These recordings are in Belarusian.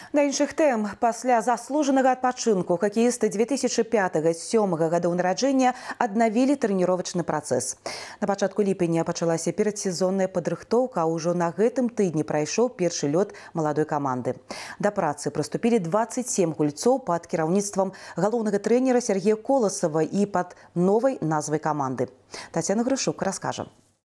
На іншых тэм, пасля заслужанага адпачынку хакеісты 2005-2007 гадоў нараджэння аднавілі трэніровачны працэс. На пачатку ліпеня пачалася перадсезонная падрыхтоўка, а ўжо на гэтым тыдні прайшоў першы лёт маладой каманды. Да працы прыступілі 27 гульцоў пад кіраўніцтвам галоўнага трэнера Сергея Коласова і пад новай назвай каманды. Тацяна Грышук раскажа.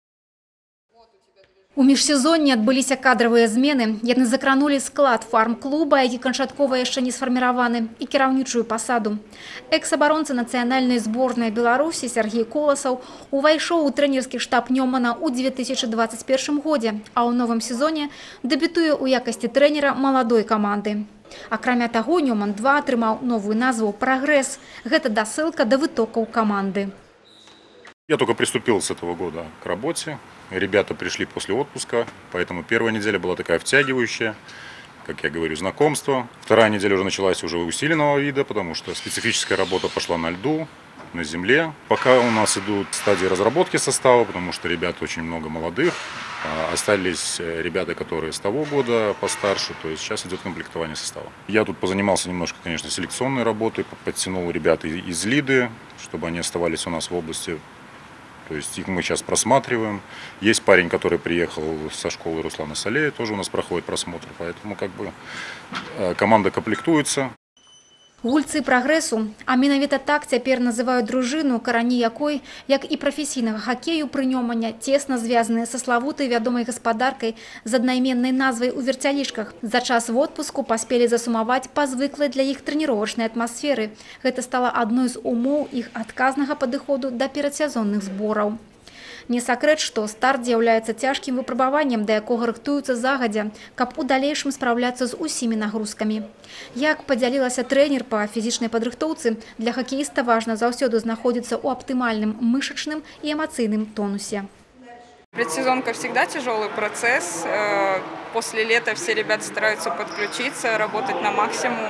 У міжсезонні адбыліся кадравыя змены. Яны закранулі склад фарм-клуба, які канчаткова яшчэ не сфарміраваны, і кіраўнічую пасаду. Экс-абаронца нацыянальнай зборнай Беларусі Сергей Коласаў увайшоў у трэнерскі штаб Нёмана ў 2021 годзе, а ў новым сезоне дэбютуе ў якасці трэнера маладой каманды. Акрамя таго, Нёман-2 атрымаў новую назву «Прогресс». Гэта дасылка да вытокаў каманды. Я только приступил с этого года к работе. Ребята пришли после отпуска, поэтому первая неделя была такая втягивающая, как я говорю, знакомство. Вторая неделя уже началась уже усиленного вида, потому что специфическая работа пошла на льду, на земле. Пока у нас идут стадии разработки состава, потому что ребят очень много молодых. Остались ребята, которые с того года постарше, то есть сейчас идет комплектование состава. Я тут позанимался немножко, конечно, селекционной работой, подтянул ребят из Лиды, чтобы они оставались у нас в области. То есть их мы сейчас просматриваем. Есть парень, который приехал со школы Руслана Салея, тоже у нас проходит просмотр. Поэтому как бы команда комплектуется. Гульцы прагрэсу, а менавіта так цяпер называюць дружыну, карані якой, як і прафесійнага хакею пры Нёмане, цесна звязаныя са славутай вядомай гаспадаркай з аднайменнай назвай у верцялішках. За час водпуску паспелі засумаваць па звыклай для іх трэніровачнай атмасферы. Гэта стала адной з умоў іх адказнага падыходу да перадсезонных збораў. Не сакрэт, што старт з'яўляецца цяжкім выпрабаваннем, да якога рыхтуюцца загадзя, каб у далейшым спраўляцца з усімі нагрузкамі. Як падзялілася трэнер па фізічнай падрыхтоўцы, для хакеіста важна заўсёды знаходзіцца ў аптымальным мышачным і эмацыйным тонусе. Предсезонка всегда тяжелый процесс. После лета все ребята стараются подключиться, работать на максимум.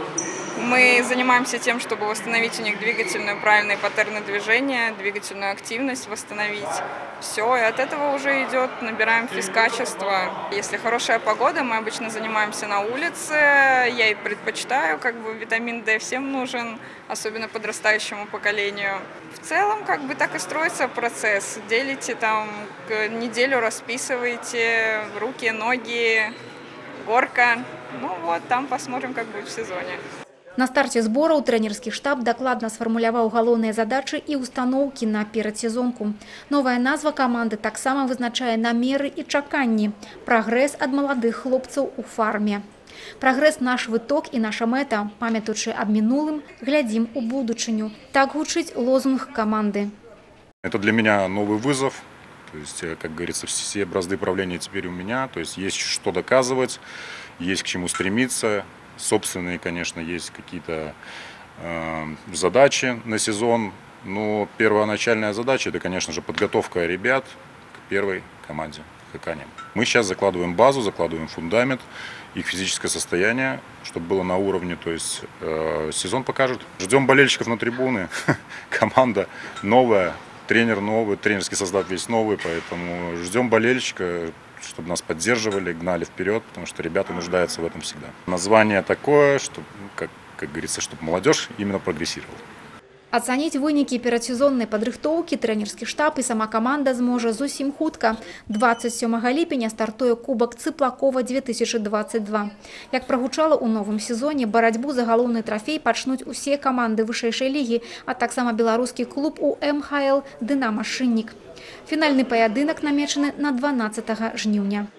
Мы занимаемся тем, чтобы восстановить у них двигательную, правильные паттерны движения, двигательную активность восстановить. Все, и от этого уже идет, набираем физкачество. Если хорошая погода, мы обычно занимаемся на улице. Я и предпочитаю, как бы витамин D всем нужен, особенно подрастающему поколению. В целом, как бы так и строится процесс. Делите там, неделю расписываете, руки, ноги, горка. Ну вот, там посмотрим, как будет в сезоне. На старце збораў трэнерскі штаб дакладна сфармуляваў галоўныя задачы і установкі на перадсезонку. Новая назва каманды таксама вызначае намеры і чаканні. Прагрэс ад маладых хлопцаў у фарме. Прагрэс наш выток і наша мэта. Памятаючы аб мінулым, глядзім у будучыню. Так гучыць лозунг команды. Это для меня новый вызов. То есть, как говорится, все бразды правления теперь у меня. То есть есть что доказывать, есть к чему стремиться. Собственные, конечно, есть какие-то задачи на сезон, но первоначальная задача – это, конечно же, подготовка ребят к первой команде Хакани. Мы сейчас закладываем базу, закладываем фундамент, их физическое состояние, чтобы было на уровне, то есть сезон покажет. Ждем болельщиков на трибуны, команда новая, тренер новый, тренерский состав весь новый, поэтому ждем болельщика, чтобы нас поддерживали, гнали вперед, потому что ребята нуждаются в этом всегда. Название такое, что, как говорится, чтобы молодежь именно прогрессировала. Ацаніць вынікі перадсезоннай падрыхтоўкі трэнерскі штаб і сама каманда зможа зусім хутка. 27 ліпеня стартуе кубак Цыплакова 2022. Як прагучала ў новым сезоне, барацьбу за галоўны трафей пачнуць усе каманды вышэйшай лігі, а таксама беларускі клуб у МХЛ «Дынама Шыннік». Фінальны паядынак намечаны на 12 жніўня.